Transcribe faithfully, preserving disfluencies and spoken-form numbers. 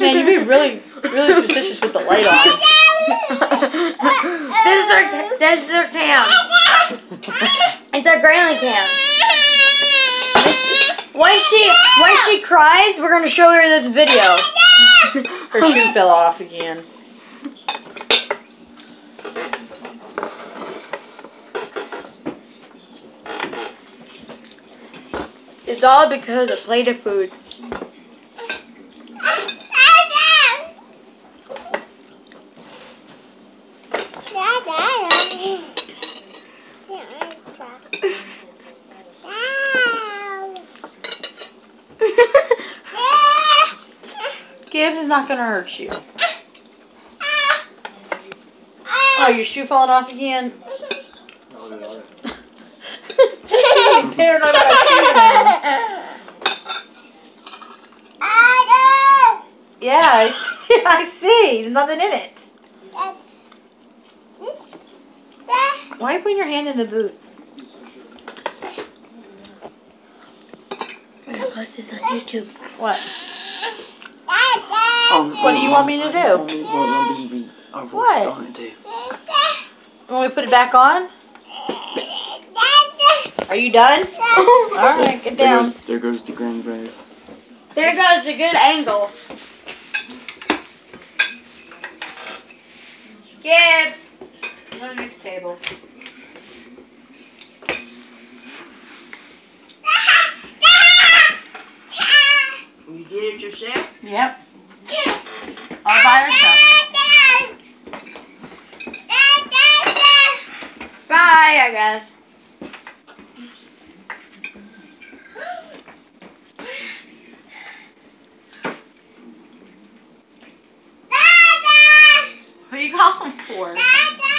Man, you'd be really, really suspicious with the light on. This is our, this is our cam. It's our Graylyn cam. When she, when she cries, we're gonna show her this video. Her shoe fell off again. It's all because of a plate of food. Gibbs is not gonna hurt you. Oh, your shoe falling off again? You're paranoid about a shoe now. Yeah, I see. I see. There's nothing in it. Why are you putting your hand in the boot? We're gonna post this on YouTube. What? Um, What do you want me to do? What? What? You want me to put it back on? Are you done? Alright, get There down. goes, there goes the grand grave. There goes the good angle. Gibbs! Underneath the table. You did it yourself? Yep. All by herself. Bye, I guess. What are you calling for?